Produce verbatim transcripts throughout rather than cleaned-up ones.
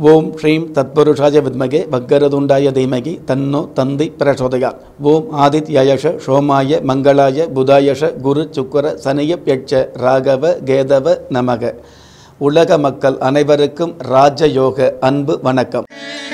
ஓம் ஸ்ரீம் தத்புருஷாய வித்மகே வக்கரதுண்டாய தீமகி தன்னோ தந்தி பிரசோதயாத். ஓம் ஆதித்யாயஷ சோமாய மங்களாய புதாயஷ குரு சுக்கர சனியப்யட்ச ராகவ கேதவ நமக. உலக மக்கள் அனைவருக்கும் ராஜயோக அன்பு வணக்கம்.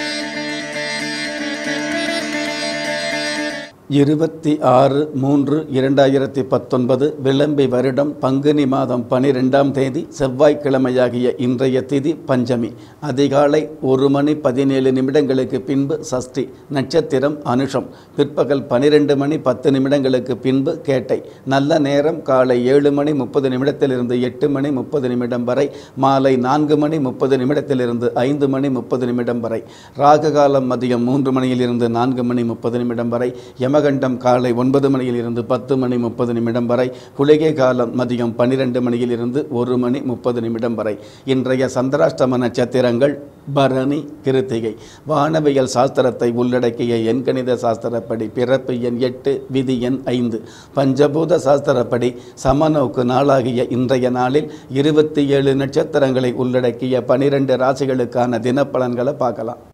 இருபத்தி ஆறு மூன்று இரண்டாயிரத்தி பத்தொன்பது விளம்பி வருடம் பங்குனி மாதம் பனிரெண்டாம் தேதி செவ்வாய்க்கிழமையாகிய இன்றைய திதி பஞ்சமி. அதிகாலை ஒரு மணி பதினேழு நிமிடங்களுக்கு பின்பு சஷ்டி. நட்சத்திரம் அனுஷம். பிற்பகல் பனிரெண்டு மணி பத்து நிமிடங்களுக்கு பின்பு கேட்டை. நல்ல நேரம் காலை ஏழு மணி முப்பது நிமிடத்திலிருந்து எட்டு மணி முப்பது நிமிடம் வரை. மாலை நான்கு மணி முப்பது நிமிடத்திலிருந்து ஐந்து மணி முப்பது நிமிடம் வரை. ராகு காலம் மதியம் மூன்று மணியிலிருந்து நான்கு மணி முப்பது நிமிடம் வரை. யம கண்டம் காலை ஒன்பது மணியில் இருந்து பத்து மணி முப்பது நிமிடம் வரை. குளிகை காலம் மதியம் பன்னிரண்டு மணியில் இருந்து ஒரு மணி முப்பது நிமிடம் வரை. இன்றைய சந்திராஷ்டம நட்சத்திரங்கள் பரணி, கிருத்திகை. வானவியல் சாஸ்திரத்தை உள்ளடக்கிய எண்கணித சாஸ்திரப்படி பிறப்பு எண் எட்டு, விதி எண் ஐந்து. பஞ்சபூத சாஸ்திரப்படி சமநோக்கு நாளாகிய இன்றைய நாளில் இருபத்தி ஏழு நட்சத்திரங்களை உள்ளடக்கிய பனிரெண்டு ராசிகளுக்கான தினப்பலன்களை பார்க்கலாம்.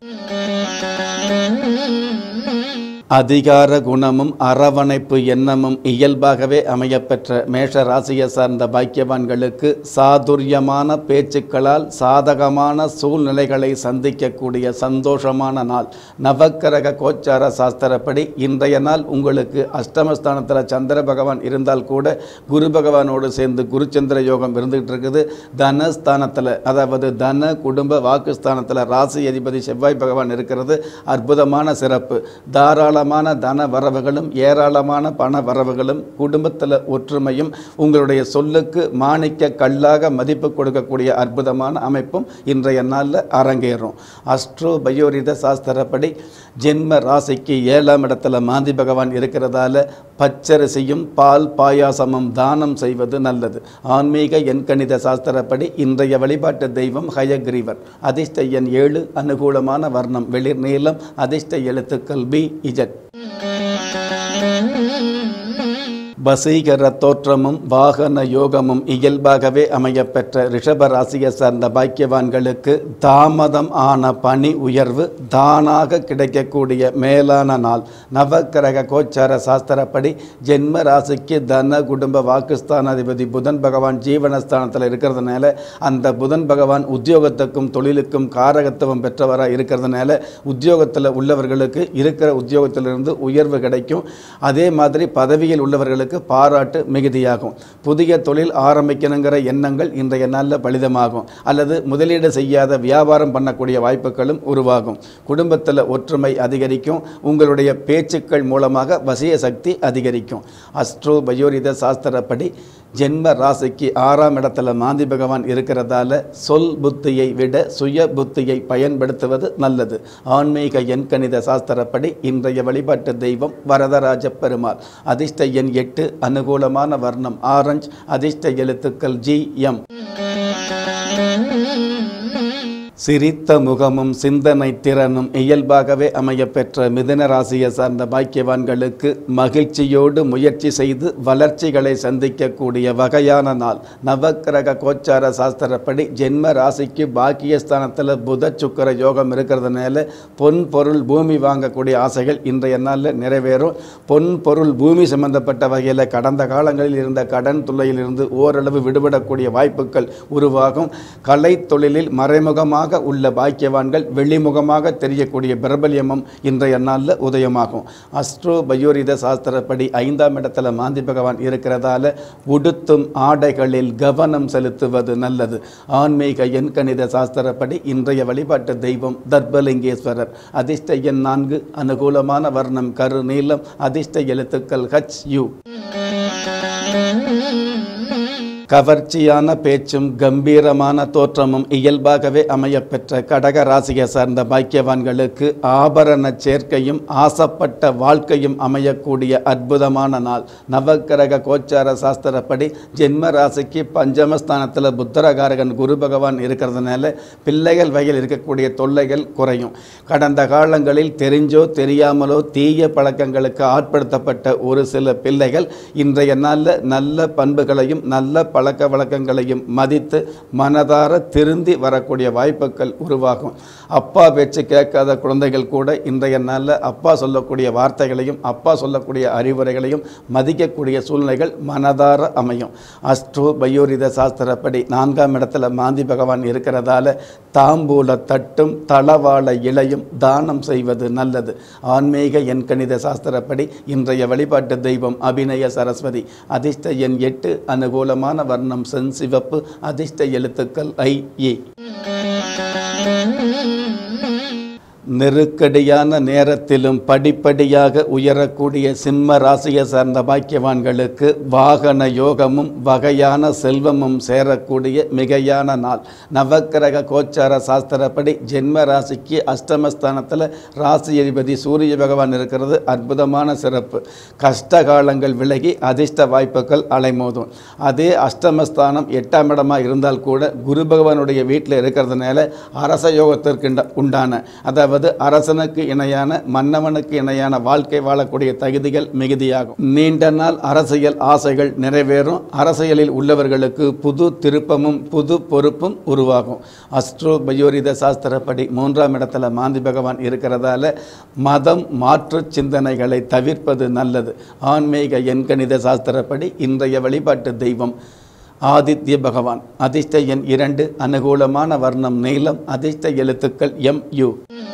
அதிகார குணமும் அரவணைப்பு எண்ணமும் இயல்பாகவே அமையப்பெற்ற மேஷ ராசியை சார்ந்த பாக்கியவான்களுக்கு சாதுரியமான பேச்சுக்களால் சாதகமான சூழ்நிலைகளை சந்திக்கக்கூடிய சந்தோஷமான நாள். நவக்கிரக கோச்சார சாஸ்திரப்படி இன்றைய நாள் உங்களுக்கு அஷ்டமஸ்தானத்தில் சந்திர பகவான் இருந்தால் கூட குரு பகவானோடு சேர்ந்து குருச்சந்திர யோகம் இருந்துகிட்டு இருக்குது. தனஸ்தானத்தில், அதாவது தன குடும்ப வாக்குஸ்தானத்தில் ராசி அதிபதி செவ்வாய் பகவான் இருக்கிறது அற்புதமான சிறப்பு. தாராள தன வரவுகளும் ஏராளமான பண வரவுகளும் குடும்பத்தில் ஒற்றுமையும் உங்களுடைய சொல்லுக்கு மாணிக்க கல்லாக மதிப்பு கொடுக்கக்கூடிய அற்புதமான அமைப்பும் இன்றைய நாளில் அரங்கேறும். அஸ்ட்ரோ பயோரித சாஸ்திரப்படி ஜென்ம ராசிக்கு ஏழாம் இடத்துல மாந்தி பகவான் இருக்கிறதால பச்சரிசியும் பால் பாயாசமும் தானம் செய்வது நல்லது. ஆன்மீக எண்கணித சாஸ்திரப்படி இன்றைய வழிபாட்டு தெய்வம் ஹயக்ரீவர். அதிர்ஷ்ட எண் ஏழு. அனுகூலமான வர்ணம் வெளிர் நீளம். அதிர்ஷ்ட எழுத்துக்கள் பி, இஜட். வசீகர தோற்றமும் வாகன யோகமும் இயல்பாகவே அமையப்பெற்ற ரிஷப ராசியை சார்ந்த பாக்கியவான்களுக்கு தாமதம் ஆன பணி உயர்வு தானாக கிடைக்கக்கூடிய மேலான நாள். நவக்கிரக கோச்சார சாஸ்திரப்படி ஜென்ம ராசிக்கு தன குடும்ப வாக்குஸ்தானாதிபதி புதன் பகவான் ஜீவனஸ்தானத்தில் இருக்கிறதுனால அந்த புதன் பகவான் உத்தியோகத்துக்கும் தொழிலுக்கும் காரகத்துவம் பெற்றவராக இருக்கிறதுனால உத்தியோகத்தில் உள்ளவர்களுக்கு இருக்கிற உத்தியோகத்திலிருந்து உயர்வு கிடைக்கும். அதே மாதிரி பதவியில் உள்ளவர்களுக்கு பாராட்டு மிகுதியாகும். புதிய தொழில் ஆரம்பிக்கணுங்கிற எண்ணங்கள் இன்றைய நாளில் பலிதமாகும். அல்லது முதலீடு செய்யாத வியாபாரம் பண்ணக்கூடிய வாய்ப்புகளும் உருவாகும். குடும்பத்தில் ஒற்றுமை அதிகரிக்கும். உங்களுடைய பேச்சுக்கள் மூலமாக வசிய சக்தி அதிகரிக்கும். அஸ்ட்ரோ பயோரித சாஸ்திரப்படி ஜென்ம ராசிக்கு ஆறாம் இடத்துல மாந்தி பகவான் இருக்கிறதால சொல் புத்தியை விட சுய புத்தியை பயன்படுத்துவது நல்லது. ஆன்மீக எண்கணித சாஸ்திரப்படி இன்றைய வழிபாட்டு தெய்வம் வரதராஜ பெருமாள். அதிர்ஷ்ட எண் எட்டு. அனுகூலமான வர்ணம் ஆரஞ்சு. அதிர்ஷ்ட எழுத்துக்கள் ஜி, எம். சிரித்த முகமும் சிந்தனை திறனும் இயல்பாகவே அமையப்பெற்ற மிதுன ராசியை சார்ந்த பாக்கியவான்களுக்கு மகிழ்ச்சியோடு முயற்சி செய்து வளர்ச்சிகளை சந்திக்கக்கூடிய வகையான நாள். நவக்கிரக கோச்சார சாஸ்திரப்படி ஜென்ம ராசிக்கு பாக்கியஸ்தானத்தில் புத சுக்கர யோகம் இருக்கிறதுனால பொன் பொருள் பூமி வாங்கக்கூடிய ஆசைகள் இன்றைய நாளில் நிறைவேறும். பொன் பொருள் பூமி சம்பந்தப்பட்ட வகையில் கடந்த காலங்களில் இருந்த கடன் தொல்லையிலிருந்து ஓரளவு விடுபடக்கூடிய வாய்ப்புகள் உருவாகும். கலை தொழிலில் மறைமுகமாக உள்ள பாக்கியவான்கள் வெளிமுகமாக தெரியக்கூடிய பிரபல்யமும் இன்றைய நாளில் உதயமாகும். அஸ்ட்ரோ பயோரித சாஸ்திரப்படி ஐந்தாம் இடத்துல மாந்தி பகவான் இருக்கிறதால உடுத்தும் ஆடைகளில் கவனம் செலுத்துவது நல்லது. ஆன்மீக எண்கணித சாஸ்திரப்படி இன்றைய வழிபாட்டு தெய்வம் தர்பலிங்கேஸ்வரர். அதிர்ஷ்ட எண் நான்கு. அனுகூலமான வர்ணம் கரு நீலம். அதிர்ஷ்ட எழுத்துக்கள் ஹச், யூ. கவர்ச்சியான பேச்சும் கம்பீரமான தோற்றமும் இயல்பாகவே அமையப்பெற்ற கடக ராசியை சார்ந்த பாக்கியவான்களுக்கு ஆபரண சேர்க்கையும் ஆசைப்பட்ட வாழ்க்கையும் அமையக்கூடிய அற்புதமான நாள். நவக்கிரக கோச்சார சாஸ்திரப்படி ஜென்ம ராசிக்கு பஞ்சமஸ்தானத்தில் புத்தரகாரகன் குரு பகவான் இருக்கிறதுனால பிள்ளைகள் வகையில் இருக்கக்கூடிய தொல்லைகள் குறையும். கடந்த காலங்களில் தெரிஞ்சோ தெரியாமலோ தீய பழக்கங்களுக்கு ஆட்படுத்தப்பட்ட ஒரு சில பிள்ளைகள் இன்றைய நாளில் நல்ல பண்புகளையும் நல்ல பழக்க வழக்கங்களையும் மதித்து மனதார திருந்தி வரக்கூடிய வாய்ப்புகள் உருவாகும். அப்பா பேச்சு கேட்காத குழந்தைகள் கூட இன்றைய நாளில் அப்பா சொல்லக்கூடிய வார்த்தைகளையும் அப்பா சொல்லக்கூடிய அறிவுரைகளையும் மதிக்கக்கூடிய சூழ்நிலைகள் மனதார அமையும். அஸ்ட்ரோ பயோரித சாஸ்திரப்படி நான்காம் இடத்துல மாந்தி பகவான் இருக்கிறதால தாம்பூல தட்டும் தளவாழ இலையும் தானம் செய்வது நல்லது. ஆன்மீக எண்கணித சாஸ்திரப்படி இன்றைய வழிபாட்டு தெய்வம் அபிநய சரஸ்வதி. அதிர்ஷ்ட எண் எட்டு. அனுகூலமான வர்ணம் செஞ்சிவப்பு. அதிர்ஷ்ட எழுத்துக்கள் ஐ ஏ. நெருக்கடியான நேரத்திலும் படிப்படியாக உயரக்கூடிய சிம்ம ராசியை சார்ந்த பாக்கியவான்களுக்கு வாகன யோகமும் வகையான செல்வமும் சேரக்கூடிய மிகையான நாள். நவக்கிரக கோச்சார சாஸ்திரப்படி ஜென்ம ராசிக்கு அஷ்டமஸ்தானத்தில் ராசி அதிபதி சூரிய பகவான் இருக்கிறது அற்புதமான சிறப்பு. கஷ்ட காலங்கள் விலகி அதிர்ஷ்ட வாய்ப்புகள் அலைமோதும். அதே அஷ்டமஸ்தானம் எட்டாம் இடமாக இருந்தால் கூட குரு பகவானுடைய வீட்டில் இருக்கிறதுனால அரச யோகத்திற்கு உண்டான அதாவது அரசனுக்கு இணையான மன்னவனுக்கு இணையான வாழ்க்கை வாழக்கூடிய தகுதிகள் மிகுதியாகும். நீண்ட நாள் அரசியல் ஆசைகள் நிறைவேறும். அரசியலில் உள்ளவர்களுக்கு புது திருப்பமும் புது பொறுப்பும் உருவாகும். அஸ்ட்ரோ பயோரித சாஸ்திரப்படி மூன்றாம் இடத்துல மாந்தி பகவான் இருக்கிறதால மதம் மாற்று சிந்தனைகளை தவிர்ப்பது நல்லது. ஆன்மீக எண்கணித சாஸ்திரப்படி இன்றைய வழிபாட்டு தெய்வம் ஆதித்ய பகவான். அதிர்ஷ்ட எண் இரண்டு. அனுகூலமான வர்ணம் நீலம். அதிர்ஷ்ட எழுத்துக்கள் எம் யு.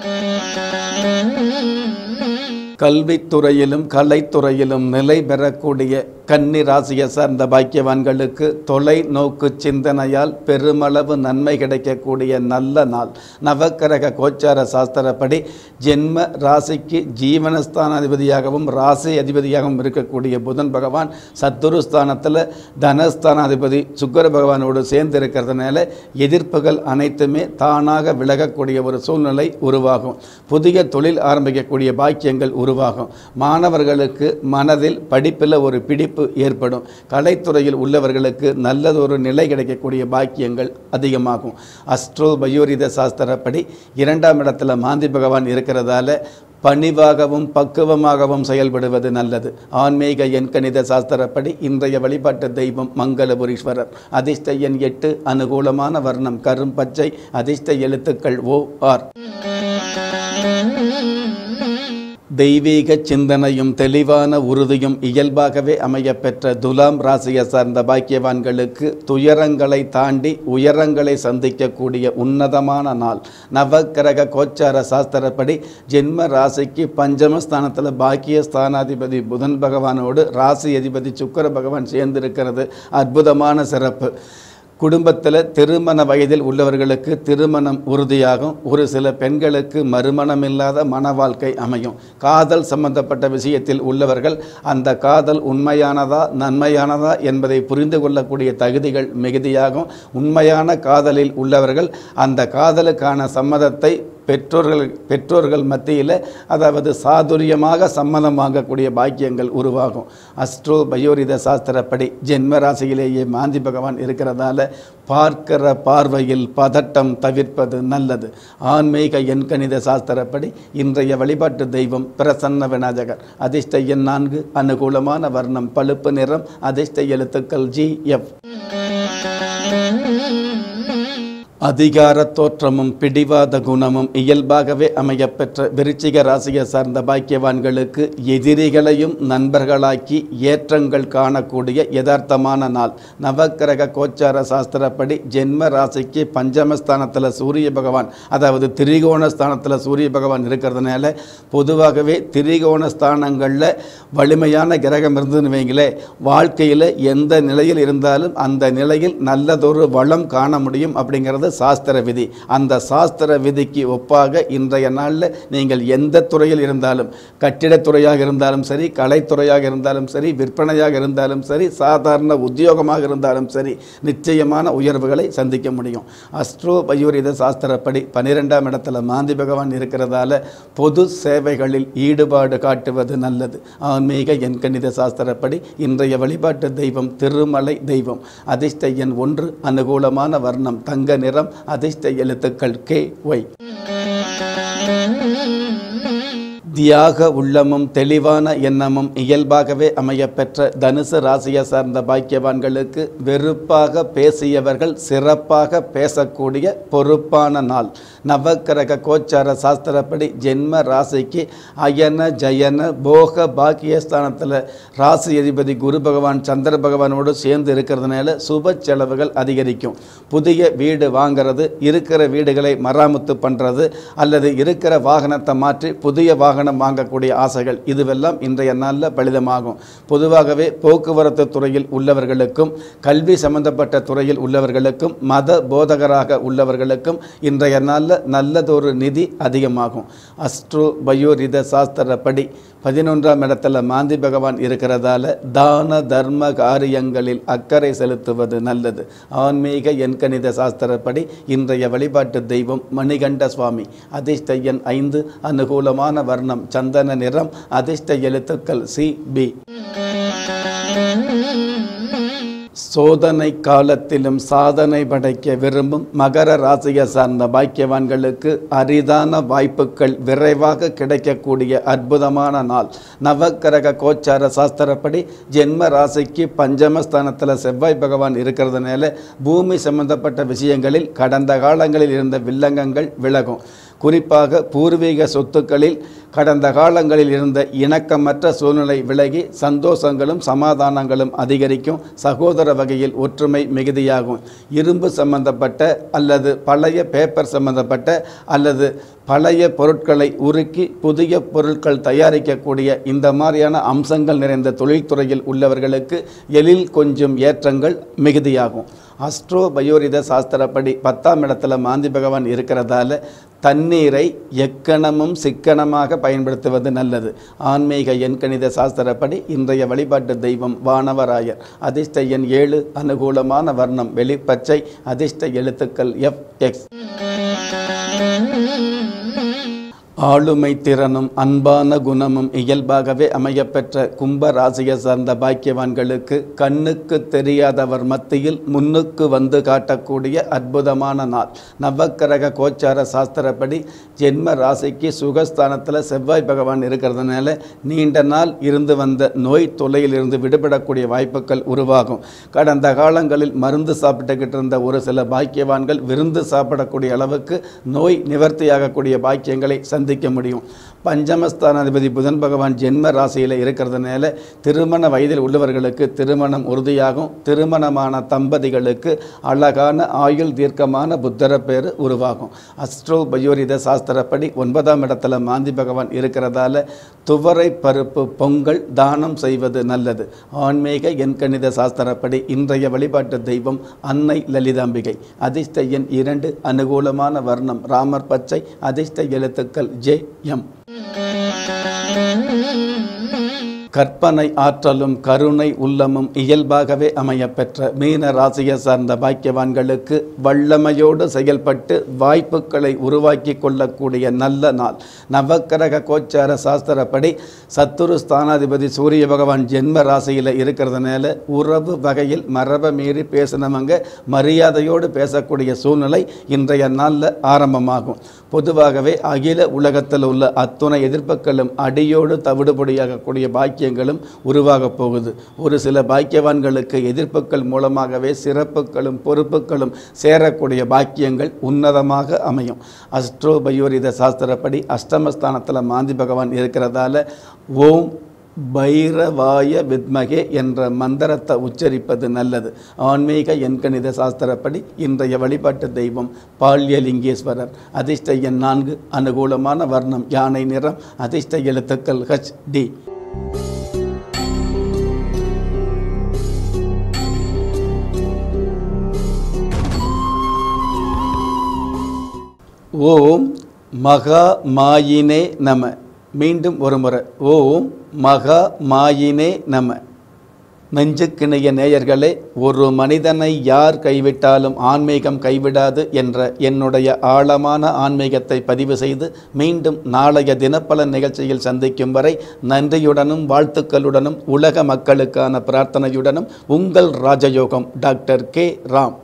கல்வித்துறையிலும் கலைத்துறையிலும் நிலை பெறக்கூடிய கன்னி ராசியை சார்ந்த பாக்கியவான்களுக்கு தொலைநோக்கு சிந்தனையால் பெருமளவு நன்மை கிடைக்கக்கூடிய நல்ல நாள். நவக்கிரக கோச்சார சாஸ்திரப்படி ஜென்ம ராசிக்கு ஜீவனஸ்தான அதிபதியாகவும் ராசி அதிபதியாகவும் இருக்கக்கூடிய புதன் பகவான் சத்துருஸ்தானத்தில் தனஸ்தானாதிபதி சுக்கிர பகவானோடு சேர்ந்து இருக்கிறதுனால எதிர்ப்புகள் அனைத்துமே தானாக விலகக்கூடிய ஒரு சூழ்நிலை உருவாகும். புதிய தொழில் ஆரம்பிக்கக்கூடிய பாக்கியங்கள் உருவாகும். மாணவர்களுக்கு மனதில் படிப்பில் ஒரு பிடிப்பு ஏற்படும். கலைத்துறையில் உள்ளவர்களுக்கு நல்லதொரு நிலை கிடைக்கக்கூடிய பாக்கியங்கள் அதிகமாகும். அஸ்ட்ரோ பயோரித சாஸ்திரப்படி இரண்டாம் இடத்துல மாந்தி பகவான் இருக்கிறதால பணிவாகவும் பக்குவமாகவும் செயல்படுவது நல்லது. ஆன்மீக எண்கணித சாஸ்திரப்படி இன்றைய வழிபாட்டு தெய்வம் மங்களபுரீஸ்வரர். அதிர்ஷ்ட எண் எட்டு. அனுகூலமான வர்ணம் கரும் பச்சை. அதிர்ஷ்ட எழுத்துக்கள் ஓ ஆர். தெய்வீக சிந்தனையும் தெளிவான உறுதியும் இயல்பாகவே அமையப்பெற்ற துலாம் ராசியை சார்ந்த பாக்கியவான்களுக்கு துயரங்களை தாண்டி உயரங்களை சந்திக்கக்கூடிய உன்னதமான நாள். நவக்கிரக கோச்சார சாஸ்திரப்படி ஜென்ம ராசிக்கு பஞ்சமஸ்தானத்தில் பாக்கிய ஸ்தானாதிபதி புதன் பகவானோடு ராசி அதிபதி சுக்கிர பகவான் சேர்ந்திருக்கிறது அற்புதமான சிறப்பு. குடும்பத்தில் திருமண வயதில் உள்ளவர்களுக்கு திருமணம் உறுதியாகும். ஒரு சில பெண்களுக்கு மறுமணம் இல்லாத மன வாழ்க்கை அமையும். காதல் சம்பந்தப்பட்ட விஷயத்தில் உள்ளவர்கள் அந்த காதல் உண்மையானதா நன்மையானதா என்பதை புரிந்து கொள்ளக்கூடிய தகுதிகள் மிகுதியாகும். உண்மையான காதலில் உள்ளவர்கள் அந்த காதலுக்கான சம்மதத்தை பெற்றோர்கள் பெற்றோர்கள் மத்தியில் அதாவது சாதுரியமாக சம்மதம் வாங்கக்கூடிய பாக்கியங்கள் உருவாகும். அஸ்ட்ரோ பயோரித சாஸ்திரப்படி ஜென்ம ராசியிலேயே மாந்தி பகவான் இருக்கிறதால பார்க்கிற பார்வையில் பதட்டம் தவிர்ப்பது நல்லது. ஆன்மீக எண்கணித சாஸ்திரப்படி இன்றைய வழிபாட்டு தெய்வம் பிரசன்ன விநாயகர். அதிர்ஷ்ட எண் நான்கு. அனுகூலமான வர்ணம் பழுப்பு நிறம். அதிர்ஷ்ட எழுத்துக்கள் ஜி எஃப். அதிகார தோற்றமும் பிடிவாத குணமும் இயல்பாகவே அமையப்பெற்ற விருச்சிக ராசியை சார்ந்த பாக்கியவான்களுக்கு எதிரிகளையும் நண்பர்களாக்கி ஏற்றங்கள் காணக்கூடிய யதார்த்தமான நாள். நவக்கிரக கோச்சார சாஸ்திரப்படி ஜென்ம ராசிக்கு பஞ்சமஸ்தானத்தில் சூரிய பகவான் அதாவது திரிகோண ஸ்தானத்தில் சூரிய பகவான் இருக்கிறதுனால பொதுவாகவே திரிகோண ஸ்தானங்களில் வலிமையான கிரகம் இருந்ததுன்னு வைங்களே, வாழ்க்கையில் எந்த நிலையில் இருந்தாலும் அந்த நிலையில் நல்லதொரு வளம் காண முடியும் அப்படிங்கிறது சாஸ்திர விதி. அந்த சாஸ்திர விதிக்கு ஒப்பாக இன்றைய நாளில் நீங்கள் எந்த துறையில் இருந்தாலும், கட்டிடத்துறையாக இருந்தாலும் சரி, கலைத்துறையாக இருந்தாலும் சரி, விற்பனையாக இருந்தாலும் சரி, சாதாரண உத்தியோகமாக இருந்தாலும் சரி, நிச்சயமான உயர்வுகளை சந்திக்க முடியும். அஸ்ட்ரோ பயோரித சாஸ்திரப்படி பன்னிரெண்டாம் இடத்துல மாந்தி பகவான் இருக்கிறதால பொது சேவைகளில் ஈடுபாடு காட்டுவது நல்லது. ஆன்மீக எண்கணித சாஸ்திரப்படி இன்றைய வழிபாட்டு தெய்வம் திருமலை தெய்வம். அதிர்ஷ்ட எண் ஒன்று. அனுகூலமான வர்ணம் தங்க நிறம். அதிர்ஷ்ட எழுத்துக்கள் கே ஒய். தியாக உள்ளமும் தெளிவான எண்ணமும் இயல்பாகவே அமையப்பெற்ற தனுசு ராசியை சார்ந்த பாக்கியவான்களுக்கு வெறுப்பாக பேசியவர்கள் சிறப்பாக பேசக்கூடிய பொறுப்பான நாள். நவக்கிரக கோச்சார சாஸ்திரப்படி ஜென்ம ராசிக்கு அயன ஜயன போக பாக்கியஸ்தானத்தில் ராசி அதிபதி குரு பகவான் சந்திர பகவானோடு சேர்ந்து இருக்கிறதுனால சுப செலவுகள் அதிகரிக்கும். புதிய வீடு வாங்கிறது, இருக்கிற வீடுகளை மராமத்து பண்ணுறது அல்லது இருக்கிற வாகனத்தை மாற்றி புதிய வாகனம் வாகனம் வாங்கக்கூடிய ஆசைகள் இதுவெல்லாம் இன்றைய நாளில் பலிதமாகும். பொதுவாகவே போக்குவரத்து துறையில் உள்ளவர்களுக்கும் கல்வி சம்பந்தப்பட்ட துறையில் உள்ளவர்களுக்கும் மத போதகராக உள்ளவர்களுக்கும் இன்றைய நாளில் நல்லதொரு நிதி அதிகமாகும். அஸ்ட்ரோ பயோரித சாஸ்திரப்படி பதினொன்றாம் இடத்துல மாந்தி பகவான் இருக்கிறதால தான தர்ம காரியங்களில் அக்கறை செலுத்துவது நல்லது. ஆன்மீக எண்கணித சாஸ்திரப்படி இன்றைய வழிபாட்டு தெய்வம் மணிகண்ட சுவாமி. அதிர்ஷ்ட எண் ஐந்து, அனுகூலமான வர்ணம் சந்தன நிறம், அதிர்ஷ்ட எழுத்துக்கள் சி பி. சோதனை காலத்திலும் சாதனை படைக்க விரும்பும் மகர ராசியை சார்ந்த பாக்கியவான்களுக்கு அரிதான வாய்ப்புகள் விரைவாக கிடைக்கக்கூடிய அற்புதமான நாள். நவக்கிரக கோச்சார சாஸ்திரப்படி ஜென்ம ராசிக்கு பஞ்சமஸ்தானத்தில் செவ்வாய் பகவான் இருக்கிறதுனால பூமி சம்பந்தப்பட்ட விஷயங்களில் கடந்த காலங்களில் இருந்த வில்லங்கங்கள் விலகும். குறிப்பாக பூர்வீக சொத்துக்களில் கடந்த காலங்களில் இருந்த இணக்கமற்ற சூழ்நிலை விலகி சந்தோஷங்களும் சமாதானங்களும் அதிகரிக்கும். சகோதர வகையில் ஒற்றுமை மிகுதியாகும். இரும்பு சம்பந்தப்பட்ட அல்லது பழைய பேப்பர் சம்பந்தப்பட்ட அல்லது பழைய பொருட்களை உருக்கி புதிய பொருட்கள் தயாரிக்கக்கூடிய இந்த மாதிரியான அம்சங்கள் நிறைந்த தொழில்துறையில் உள்ளவர்களுக்கு எழில் கொஞ்சம் ஏற்றங்கள் மிகுதியாகும். அஸ்ட்ரோ பயோரித சாஸ்திரப்படி பத்தாம் இடத்துல மாந்தி பகவான் இருக்கிறதால தண்ணீரை எக்கணமும் சிக்கனமாக பயன்படுத்துவது நல்லது. ஆன்மீக எண்கணித சாஸ்திரப்படி இன்றைய வழிபாட்டு தெய்வம் வானவராயர். அதிர்ஷ்ட எண் ஏழு, அனுகூலமான வர்ணம் வெளிப்பச்சை, அதிர்ஷ்ட எழுத்துக்கள் எஃப் எக்ஸ். ஆளுமை திறனும் அன்பான குணமும் இயல்பாகவே அமையப்பெற்ற கும்ப ராசியை சார்ந்த பாக்கியவான்களுக்கு கண்ணுக்கு தெரியாதவர் மத்தியில் முன்னுக்கு வந்து காட்டக்கூடிய அற்புதமான நாள். நவக்கிரக கோச்சார சாஸ்திரப்படி ஜென்ம ராசிக்கு சுகஸ்தானத்தில் செவ்வாய் பகவான் இருக்கிறதுனால நீண்ட நாள் இருந்து வந்த நோய் தொல்லையிலிருந்து விடுபடக்கூடிய வாய்ப்புகள் உருவாகும். கடந்த காலங்களில் மருந்து சாப்பிட்டுக்கிட்டு இருந்த ஒரு சில பாக்கியவான்கள் விருந்து சாப்பிடக்கூடிய அளவுக்கு நோய் நிவர்த்தியாகக்கூடிய பாக்கியங்களை சந்திக்க முடியும். பஞ்சமஸ்தானாதிபதி புதன் பகவான் ஜென்ம ராசியில் இருக்கிறதுனால திருமண வயதில் உள்ளவர்களுக்கு திருமணம் உறுதியாகும். திருமணமான தம்பதிகளுக்கு அழகான ஆயுள் தீர்க்கமான புத்தர பேரு உருவாகும். அஸ்ட்ரோ பயோரித சாஸ்திரப்படி ஒன்பதாம் இடத்துல மாந்தி பகவான் இருக்கிறதால துவரை பருப்பு பொங்கல் தானம் செய்வது நல்லது. ஆன்மீக எண்கணித சாஸ்திரப்படி இன்றைய வழிபாட்டு தெய்வம் அன்னை லலிதாம்பிகை. அதிர்ஷ்ட எண் இரண்டு, அனுகூலமான வர்ணம் ராமர் பச்சை, அதிர்ஷ்ட எழுத்துக்கள் ஜே எம். கற்பனை ஆற்றலும் கருணை உள்ளமும் இயல்பாகவே அமையப்பெற்ற மீன ராசியை சார்ந்த பாக்கியவான்களுக்கு வல்லமையோடு செயல்பட்டு வாய்ப்புகளை உருவாக்கி கொள்ளக்கூடிய நல்ல நாள். நவக்கிரக கோச்சார சாஸ்திரப்படி சத்துரு ஸ்தானாதிபதி சூரிய பகவான் ஜென்ம ராசியில் இருக்கிறதுனால உறவு வகையில் மரபை மீறி பேசினவங்க மரியாதையோடு பேசக்கூடிய சூழ்நிலை இன்றைய நாளில் ஆரம்பமாகும். பொதுவாகவே அகில உலகத்தில் உள்ள அத்துணை எதிர்ப்புகளும் அடியோடு தவிடுபடியாகக்கூடிய பாக்கியங்களும் உருவாக போகுது. ஒரு சில பாக்கியவான்களுக்கு எதிர்ப்புகள் மூலமாகவே சிறப்புகளும் பொறுப்புகளும் சேரக்கூடிய பாக்கியங்கள் உன்னதமாக அமையும். அஸ்ட்ரோ பயோரித சாஸ்திரப்படி அஷ்டமஸ்தானத்தில் மாந்தி பகவான் இருக்கிறதால ஓம் பைரவாய வித்மகே என்ற மந்திரத்தை உச்சரிப்பது நல்லது. ஆன்மீக எண்கணித சாஸ்திரப்படி இன்றைய வழிபாட்டு தெய்வம் பால்யலிங்கேஸ்வரர். அதிர்ஷ்ட எண் நான்கு, அனுகூலமான வர்ணம் யானை நிறம், அதிர்ஷ்ட எழுத்துக்கள் ஹச் டி. ஓம் மகா மாயினே நம. மீண்டும் ஒரு முறை ஓம் மகா மாயினே நம. நெஞ்சுக்கிணைய நேயர்களே, ஒரு மனிதனை யார் கைவிட்டாலும் ஆன்மீகம் கைவிடாது என்ற என்னுடைய ஆழமான ஆன்மீகத்தை பதிவு செய்து மீண்டும் நாளைய தினப்பலன் நிகழ்ச்சியில் சந்திக்கும் வரை நன்றியுடனும் வாழ்த்துக்களுடனும் உலக மக்களுக்கான பிரார்த்தனையுடனும் உங்கள் ராஜயோகம் டாக்டர் கே ராம்.